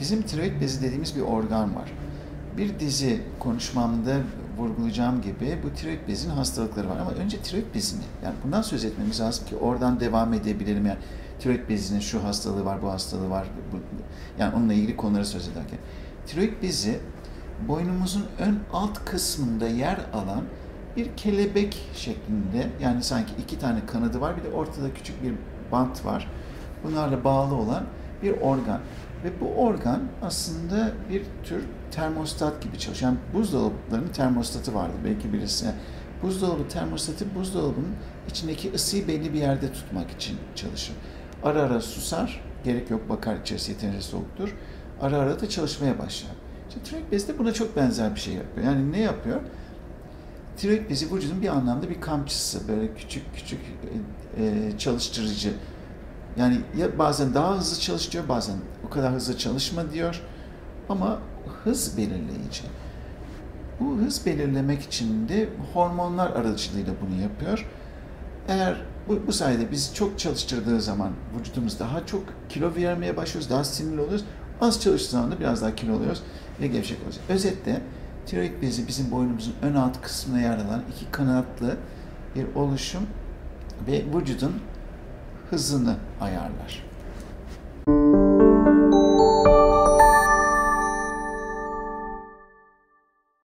Bizim tiroid bezi dediğimiz bir organ var. Bir dizi konuşmamda vurgulayacağım gibi bu tiroid bezinin hastalıkları var. Ama önce tiroid bezini, yani bundan söz etmemiz lazım ki oradan devam edebilelim. Yani tiroid bezinin şu hastalığı var, bu hastalığı var. Yani onunla ilgili konuları söz ederken. Tiroid bezi boynumuzun ön alt kısmında yer alan bir kelebek şeklinde, yani sanki iki tane kanadı var, bir de ortada küçük bir bant var. Bunlarla bağlı olan bir organ. Ve bu organ aslında bir tür termostat gibi çalışıyor. Yani buzdolaplarının termostatı vardır, belki birisi. Buzdolabı termostatı, buzdolabının içindeki ısıyı belli bir yerde tutmak için çalışır. Ara ara susar, gerek yok, bakar içerisi yeterince soğuktur. Ara ara da çalışmaya başlar. İşte tiroid bezi de buna çok benzer bir şey yapıyor. Yani ne yapıyor? Tiroid bezi vücudun bir anlamda bir kamçısı, böyle küçük küçük çalıştırıcı. Yani ya bazen daha hızlı çalışıyor, bazen o kadar hızlı çalışma diyor. Ama hız belirleyici. Bu hız belirlemek için de hormonlar aracılığıyla bunu yapıyor. Eğer bu sayede bizi çok çalıştırdığı zaman vücudumuz daha çok kilo vermeye başlıyoruz, daha sinirli oluyoruz. Az çalıştığı zaman da biraz daha kilo oluyoruz ve gevşek oluyoruz. Özetle tiroid bezi bizim boynumuzun ön alt kısmına yer alan iki kanatlı bir oluşum ve vücudun hızını ayarlar.